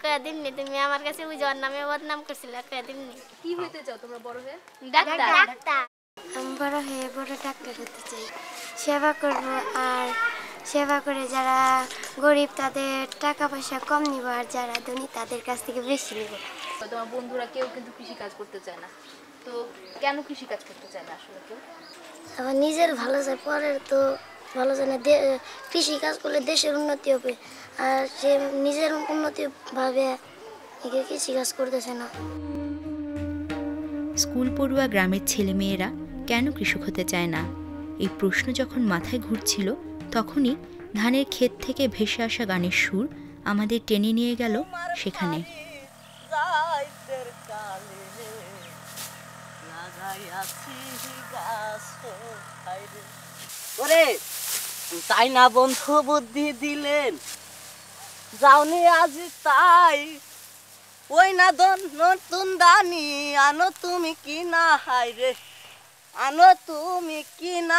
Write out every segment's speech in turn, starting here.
কয়েকদিন নি তুমি আমার কাছে ওই জ্বর নামে বদনাম করছিলে কয়েকদিন নি। কি হইতে চাও তোমরা বড় হয়ে? ডাক্তার। আমি বড় হয়ে বড় ডাক্তার হতে চাই। সেবা করব আর সেবা করে যারা গরিব তাদের টাকা পয়সা কম নিব আর যারা ধনী তাদের কাছ থেকে বেশি নিব। তোমার বন্ধুরা কেউ কিন্তু কৃষি কাজ করতে চায় না, তো কেন কৃষি কাজ করতে চায় না আসলে কেউ? আমার নিজের ভালো চাই, পরের তো ভালো চাই না। কৃষি কাজ করলে দেশের উন্নতি হবে আর সে নিজের উন্নতি ভাবে কৃষি কাজ করতেছে না। স্কুল পড়ুয়া গ্রামের ছেলেমেয়েরা কেন কৃষক হতে চায় না, এই প্রশ্ন যখন মাথায় ঘুরছিল তখনই ধানের ক্ষেত থেকে ভেসে আসা গানের সুর আমাদের টেনে নিয়ে গেল সেখানে। তাই না বন্ধু বুদ্ধি দিলেন যাওনি আজ তাই, ওই না নতুন দানি আনো তুমি কি না, হাই রে আনো তুমি কি না,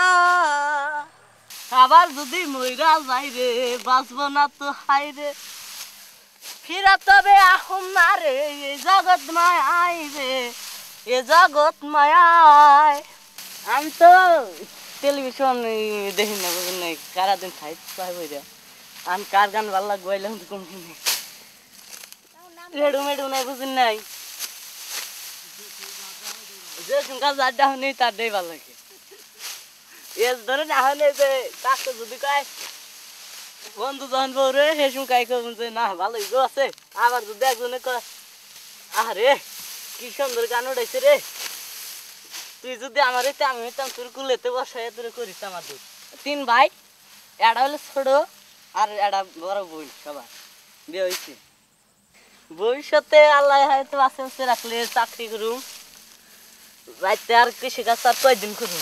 আবার যদি মইরা যাই রে বাঁচব না তো, হাই রে ফিরা তবে আহম না রে এ জগৎ মায়াই রে, এ জগৎ মায়াই। আমি তো টেলিভিশন দেখি না, বুঝুন নাই সারাদিন খাইতে আমি কার গান ভালো লাগবে কম শুনি, রেডু মেডু নাই বুঝুন নাই, যে সঙ্গে যারটা হনি তারটাই ভালো লাগে। এর ধরে না হলে যে তাকে যদি কয় বন্ধু যখন বউরে সে সঙ্গে যে না ভালোই গো আছে, আবার যদি একজনে কয় আরে কি সুন্দর গান উঠাইছে রে, তুই যদি আমার হইতে আমি হইতাম তোর কুলেতে বসাই তোর করিস আমার দুধ। 3 ভাই, এটা হলো ছোট আর এটা বড় বোন, সবার বিয়ে হয়েছে। ভবিষ্যতে আল্লাহ হয়তো বাঁচে বাঁচে রাখলে চাকরি করুম, রাইতে আর কৃষিকাজ আর কয়দিন করুম,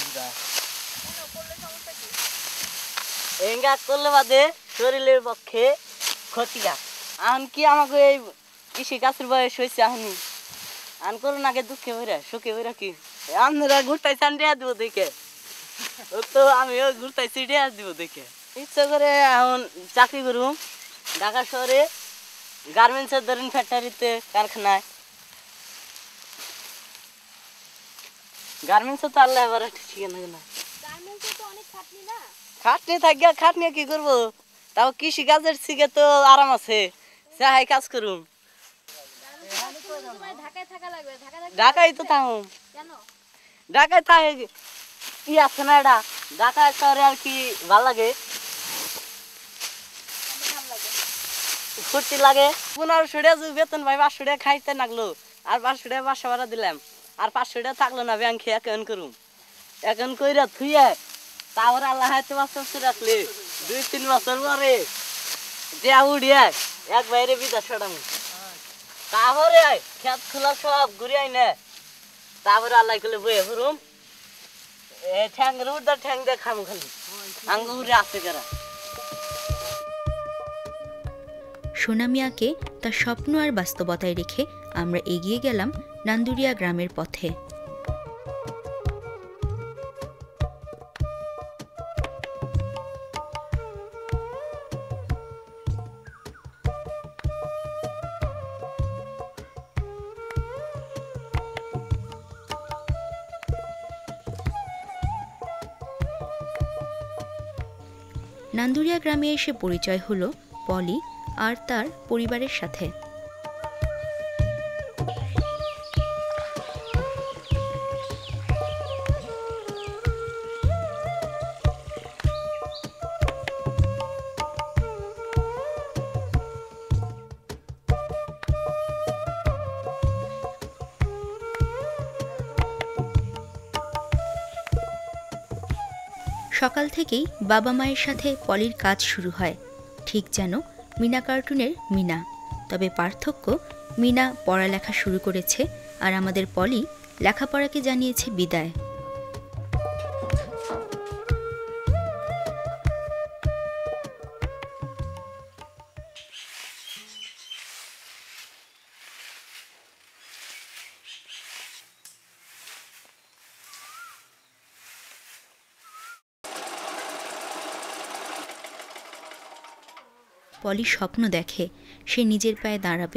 এঙ্গা করলে বাদে শরীরের পক্ষে ক্ষতিকার। আন কি আমাকে এই কৃষিকাজের বয়স হয়েছে আহনি আন করুন আগে দুঃখে ভরা সুখে ভরা কি আপনারা ঘুরতাইছেন দেয়া দিব দেখে, ও তো আমিও ঘুরতাইছি দেয়া দিব দেখে ইচ্ছা করে এখন চাকরি করুম ঢাকা শহরে গার্মেন্টসের ধরেন ফ্যাক্টরিতে কারখানায়। গার্মেন্টসে তো আল্লাহ এবার ঠিক না, খাটনি থাকিয়া খাটনি কি করবো, তাও কৃষি কাজের থেকে তো আরাম আছে, চাই কাজ করুম। ঢাকায় তো থাকুম, ঢাকায় থাকে কি আছে না, এটা ঢাকায় শহরে আর কি ভাল লাগে, ফুর্তি লাগে। 1500 টাকা বেতন ভাই 500 টাকা খাইতে লাগলো, আর 500 টাকা বাসা ভাড়া দিলাম, আর 500 টাকা থাকলো না ব্যাংকে অ্যাকাউন্ট করুম, অ্যাকাউন্ট কইরা থুইয়া তারপর আল্লাহ হয়তো বাঁচতে রাখলে 2-3 বছর পরে দেয়া উড়িয়া এক বাইরে বিদেশ ছড়াম, তারপরে খেত খোলা সব ঘুরে আই না, তারপরে আল্লাহ করলে বয়ে ফুরুম ঠ্যাং রুদার ঠ্যাং দিয়ে খাম খালি আঙ্গ উড়ে আসে যারা। সোনা মিয়াকে তার স্বপ্ন আর বাস্তবতায় রেখে আমরা এগিয়ে গেলাম নান্দুরিয়া গ্রামের পথে। নান্দুরিয়া গ্রামে এসে পরিচয় হলো পলি আর তার পরিবারের সাথে। সকাল থেকেই বাবা মায়ের সাথে পলির কাজ শুরু হয়, ঠিক যেন মিনা কার্টুনের মিনা, তবে পার্থক্য মিনা পড়ালেখা শুরু করেছে আর আমাদের পলি লেখাপড়াকে জানিয়েছে বিদায়। পলি স্বপ্ন দেখে সে নিজের পায়ে দাঁড়াবে।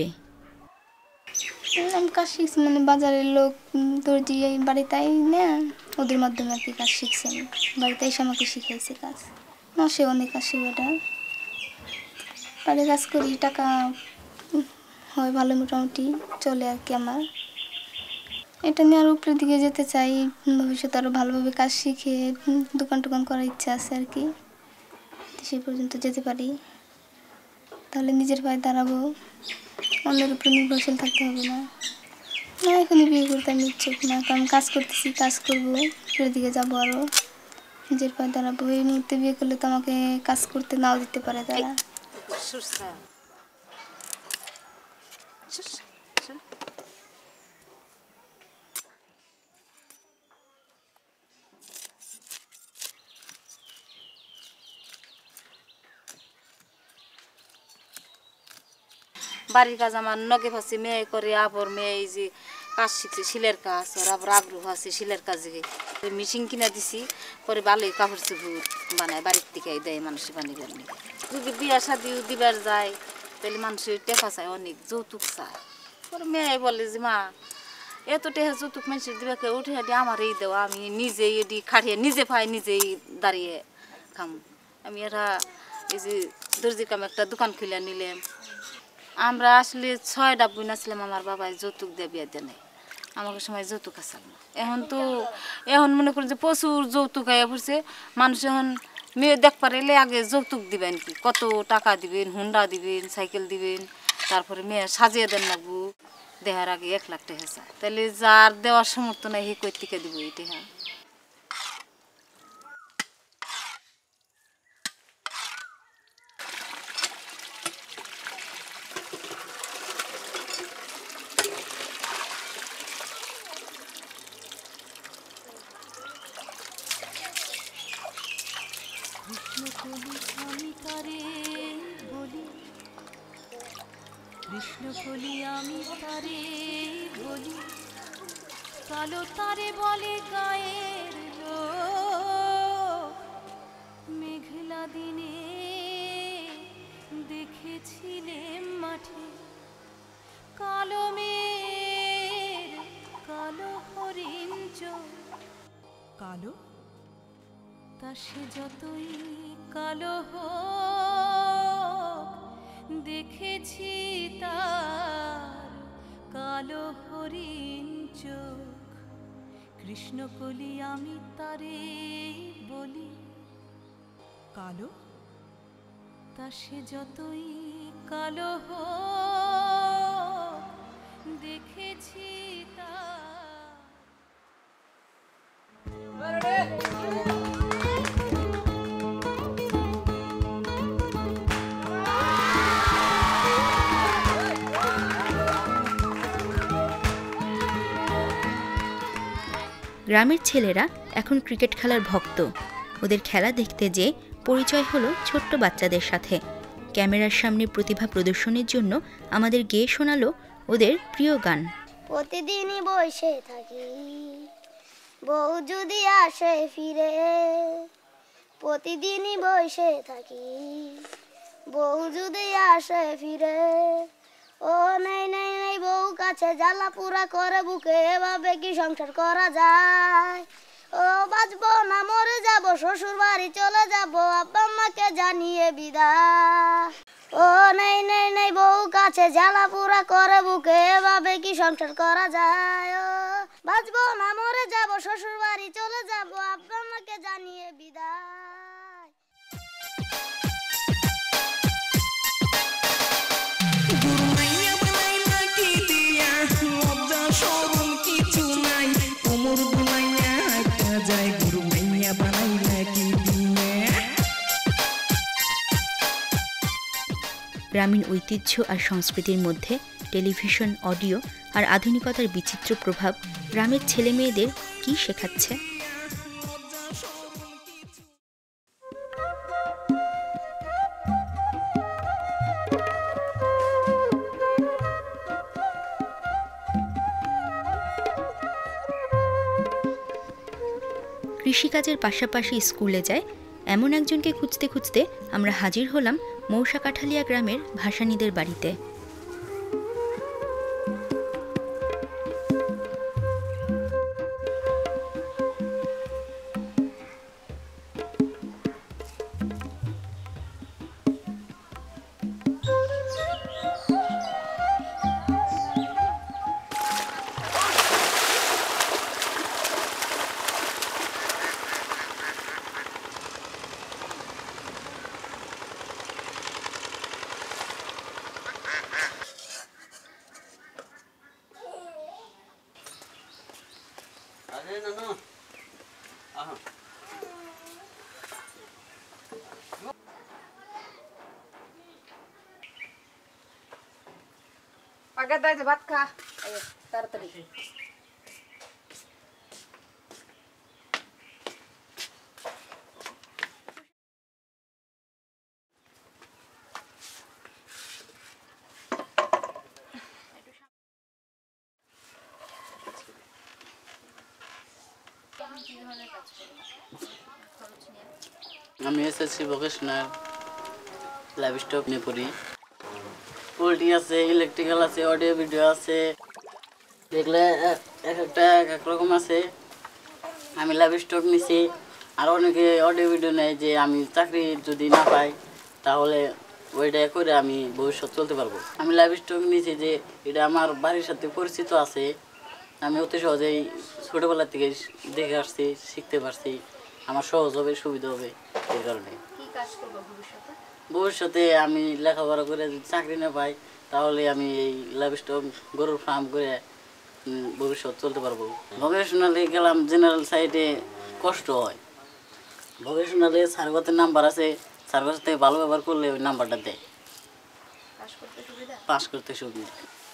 আমি কাজ শিখছি মানে বাজারের লোক দর্জি এই বাড়িতেই না, ওদের মাধ্যমে আর কি কাজ শিখছি। আমি বাড়িতে এসে আমাকে শিখাইছে কাজ, মাসে অনেক আসে বেটা, বাড়ি কাজ করি, টাকা হয় ভালো, মোটামুটি চলে আর কি। আমার এটা নিয়ে আরও উপরের দিকে যেতে চাই, ভবিষ্যতে আরও ভালোভাবে কাজ শিখে দোকান টোকান করার ইচ্ছা আছে আর কি। সেই পর্যন্ত যেতে পারি, তাহলে নিজের পায়ে দাঁড়াবো, অন্যের উপরে নির্ভরশীল থাকতে হবে না। না, এখনই বিয়ে করতে আমি ইচ্ছুক না, কারণ কাজ করতেছি, কাজ করবো, উপরের দিকে যাবো, আরও নিজের পায়ে দাঁড়াবো। এই মুহূর্তে বিয়ে করলে তো আমাকে কাজ করতে নাও দিতে পারে তারা। বাড়ির কাজ আমার নগে ফাঁসে মেয়ে করে, আবার মেয়ে এই যে কাজ শিখছে শিলের কাজ, ওর আবার আগ্রহ আছে শিলের কাজে। মেশিন কিনা দিছি, পরে ভালোই কাপড় চোপড় বানায়, বাড়ির থেকে দেয় মানুষের বানিয়ে বানিয়ে। যদি বিয়া শাদি দিবার যায় তাহলে মানুষের টেকা চায়, অনেক যৌতুক চায়। পরে মেয়ে বলে যে মা এত টেহা যৌতুক মানুষের দিবাকে, উঠে হাঁটি আমার এই দেওয়া, আমি নিজেই এটি খাটিয়ে নিজে পাই নিজেই দাঁড়িয়ে খাম। আমি এরা এই যে দর্জির কামে একটা দোকান খুলে নিলাম। আমরা আসলে 6টা বোন আসলাম, আমার বাবাই যৌতুক দিয়ে বিয়ে দেয় নাই, আমাকে সময় যৌতুক আসল না। এখন মনে করি যে প্রচুর যৌতুক আইয়া পড়ছে। মানুষ এখন মেয়ে দেখ পারিলে আগে যৌতুক দিবেন, কি কত টাকা দিবেন, হুন্ডা দিবেন, সাইকেল দিবেন, তারপরে মেয়ে সাজিয়ে দেন লাগবো, দেহার আগে 1 লাখ টাকা চায়। তাহলে যার দেওয়ার সমর্থ নাই হে কই থেকে দিব এই টাকা? কৃষ্ণকলি আমি তারে বলি, কালো তারে বলে গায়ের লোক। মেঘলা দিনে দেখেছিলেম মাঠে কালো মেঘ, কালো হরিণ চোখ। কালো তা সে যতই কালো হোক, দেখেছি তার কালো হরিণ চোখ। কৃষ্ণকলি আমি তারে বলি, কালো তা সে যতই কালো হোক, দেখেছি তার। গ্রামের ছেলেরা এখন ক্রিকেট খেলার ভক্ত। ওদের খেলা দেখতে যেয়ে পরিচয় হলো ছোট্ট বাচ্চাদের সাথে। ক্যামেরার সামনে প্রতিভা প্রদর্শনের জন্য আমাদের গেয়ে শোনালো ওদের প্রিয় গান। প্রতিদিনই বসে থাকি, বউ যদি আসে ফিরে, প্রতিদিনই বসে থাকি, বউ যদি আসে ফিরে। ও নেই নেই নেই বউ কাছে জ্বালা পুরা করে বুকে, এভাবে কি সংসার করা যায়? ও বাঁচবো না মরে যাব, শ্বশুর বাড়ি চলে যাব, আব্বা আম্মাকে জানিয়ে বিদায়। ও নেই নেই নেই বউ কাছে জ্বালা পুরা করে বুকে, এভাবে কি সংসার করা যায়? ও বাঁচবো না মরে যাব, শ্বশুর বাড়ি চলে যাব, আব্বা আম্মাকে জানিয়ে বিদায়। গ্রামীণ ঐতিহ্য আর সংস্কৃতির মধ্যে টেলিভিশন, অডিও আর আধুনিকতার বিচিত্র প্রভাব গ্রামের ছেলে মেয়েদের কী শেখাচ্ছে? কৃষিকাজের পাশাপাশি স্কুলে যায় এমন একজনকে খুঁজতে খুঁজতে আমরা হাজির হলাম মৌসাকাঠালিয়া গ্রামের ভাসানীদের বাড়িতে। আগে দাই যে ভাত খা তাড়াতাড়ি। আমি এসএসসি ভোকেশনাল লাইভস্টক নিয়ে পড়ি। পোল্ট্রি আছে, ইলেকট্রিক্যাল আছে, অডিও ভিডিও আছে, দেখলে এক একটা এক এক রকম আছে। আমি লাইভস্টক নিছি। আর অনেকে অডিও ভিডিও নেয় যে আমি চাকরি যদি না পাই তাহলে ওইটা করে আমি ভবিষ্যৎ চলতে পারবো। আমি লাইভস্টক নিছি যে এটা আমার বাড়ির সাথে পরিচিত আছে, আমি অতি সহজেই ছোটোবেলা থেকে দেখে আসছি, শিখতে পারছি, আমার সহজ হবে, সুবিধা হবে। এই কারণে ভবিষ্যতে আমি লেখাপড়া করে যদি চাকরি না পাই তাহলে আমি এই লাইভস্টক গরুর ফার্ম করে ভবিষ্যৎ চলতে পারবো। ভোকেশনালে গেলাম, জেনারেল সাইডে কষ্ট হয়। ভোকেশনালে সার্গতের নাম্বার আছে, সার্গত থেকে ভালো ব্যবহার করলে ওই নাম্বারটা দেয়, পাস করতে সুবিধা।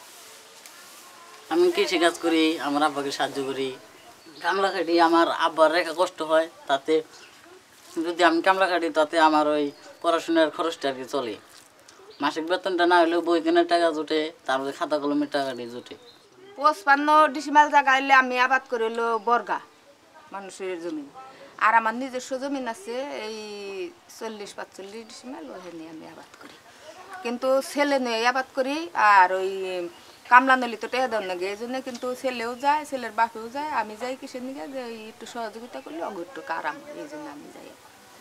আমি কৃষিকাজ করি, আমার আব্বাকে সাহায্য করি। কামলা খাটি, আমার আব্বার রেখা কষ্ট হয়, তাতে যদি আমি কামলা খাটি তাতে আমার ওই পড়াশোনার খরচটা আর কি চলে। মাসিক বেতনটা না হলেও বই কেনার টাকা জুটে, তারপরে খাতা কলমের টাকাটি জুটে। 55 ডিসিমাল জায়গা হইলে আমি আবাদ করে হলো বর্গা মানুষের জমি। আর আমার নিজস্ব জমিন আছে এই 40-45 ডিসিমাল, ওখানে আমি আবাদ করি। কিন্তু ছেলে নিয়ে আবাদ করি, আর ওই কামলা নলি তো টেহা দেন লাগে, এই জন্য কিন্তু ছেলেও যায়, ছেলের বাপেও যায়, আমি যাই কিসের নিকে যে একটু সহযোগিতা করলে অগ একটু আরাম হয়, এই জন্য আমি যাই।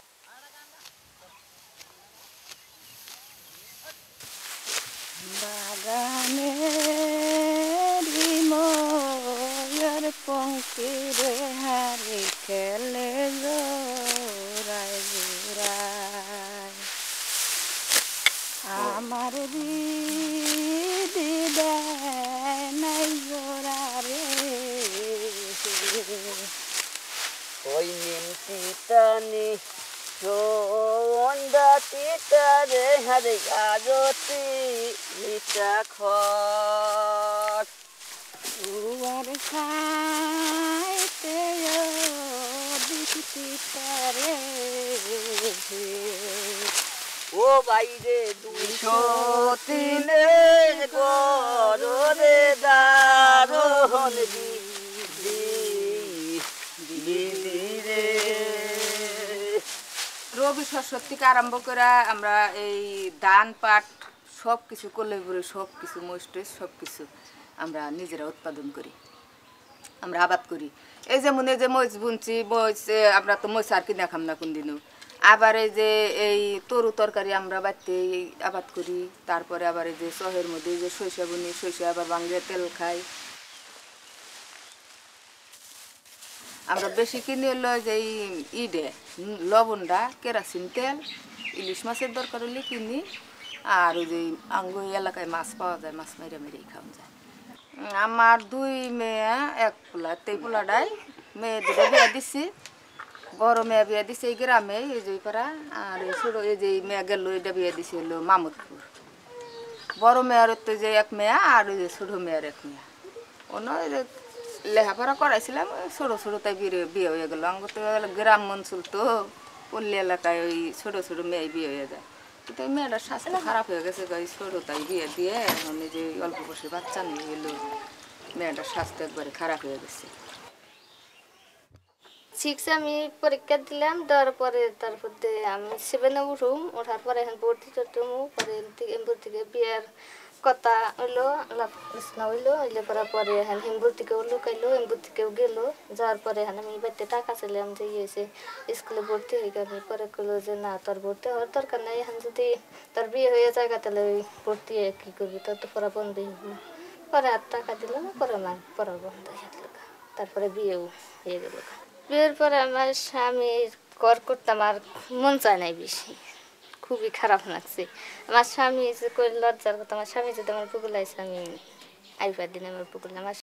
বাগানের পঙ্কিরে হারি খেলে জোড়ায় জোড়ায়, আমার দিদা নাই জোড়া রে। ওই নিমতি টানি সন্ধ্যা তিতা রে হারে আজতি মিঠা খট উয়ার খাইতে দিতে রে। ও বাইরে 203 গরে দারোহন দিদিরে। রবি শস্য থেকে আরম্ভ করে আমরা এই ধান পাট সব কিছু করলে পরে সব কিছু মস্টেজ সব কিছু আমরা নিজেরা উৎপাদন করি, আমরা আবাদ করি। এই যেমন এই যে মরিচ বুনছি, মরিচ আমরা তো মরিচ আর কিনা খাম না কোনদিনও। আবার এই যে এই তরু তরকারি আমরা বাড়িতে আবাদ করি। তারপরে আবার এই যে শহরের মধ্যে যে সরিষা বুনি, সরিষা আবার বাংলা তেল খাই। আমরা বেশি কিনে হলো যে ইডে লবণটা, কেরাসিন তেল, ইলিশ মাছের দরকার হলে কিনি। আর ওই যে আঙ্গ এলাকায় মাছ পাওয়া যায়, মাছ মেরে মেরেই খাওয়া যায়। আমার 2 মেয়ে 1 পোলা, এই পোলাটাই মেয়ে 2 বিয়া দিছি। বড় মেয়ে বিয়া দিছে এই গ্রামে, এই যে পাড়া। আর এই ছোটো এই যে মেয়ে গেল, এটা বিয়া দিছে হলো মামুদপুর। বড় মেয়ের তো যে 1 মেয়ে, আর ওই যে ছোটো মেয়ের 1 মেয়ে। অন্য লেখাপড়া করাইছিলাম, ছোটো ছোটো তাই বিয়ে হয়ে গেল। আঙ্গ তো গ্রাম অঞ্চল তো, পল্লী এলাকায় ওই ছোটো ছোটো মেয়ে বিয়ে হয়ে যায়। কিন্তু ওই মেয়েটার স্বাস্থ্য খারাপ হয়ে গেছে, ওই ছোটো তাই বিয়ে দিয়ে মানে যে অল্প বয়সে বাচ্চা নিয়ে গেল, মেয়েটার স্বাস্থ্য একবারে খারাপ হয়ে গেছে। 6 আমি পরীক্ষা দিলাম, দেওয়ার পরে তারপর আমি 7 উঠুম, ওঠার পরে এখন ভর্তি করতাম, পরে এমপুর থেকে বিয়ের কথা হইলো, আলাপ আলোচনা হইলো, হইলে করার পরে এখন এমপুর থেকেও লুকাইলো, এমপুর থেকেও গেলো, যাওয়ার পরে এখন আমি বাড়িতে টাকা চাইলাম যে ইয়েছে স্কুলে ভর্তি হয়ে গেল, পরে কইলো যে না তোর ভর্তি হওয়ার দরকার নাই, এখন যদি তোর বিয়ে হয়ে যায় তাহলে ভর্তি হয়ে কী করবি, তোর তো পড়া বন্ধই হইব। পরে আর টাকা দিল না, পরে আমার পড়া বন্ধ হয়ে গেল, তারপরে বিয়েও হয়ে গেল। বিয়ের পরে আমার স্বামীর ঘর করতাম আর মন চায় নাই বেশি, খুবই খারাপ লাগছে। আমার স্বামী যে কই লজ্জার কথা, আমার স্বামী যদি আমার পুকুর লাগছে আমি আইবার দিন আমার পুকুর, আমার